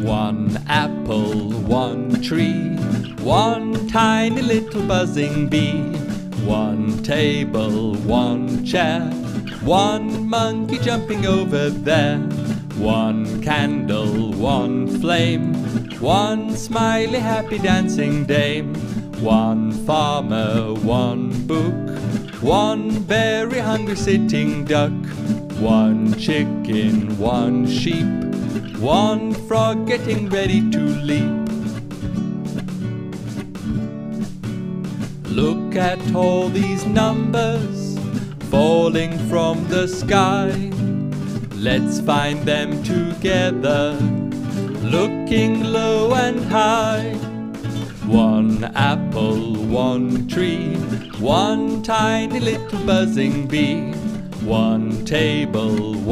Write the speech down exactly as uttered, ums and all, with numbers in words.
One apple, one tree, one tiny little buzzing bee, one table, one chair, one monkey jumping over there, one candle, one flame, one smiley happy dancing dame, one farmer, one book, one very hungry sitting duck, one chicken, one sheep, one frog getting ready to leap. Look at all these numbers falling from the sky. Let's find them together, looking low and high. One apple, one tree, one tiny little buzzing bee, one table,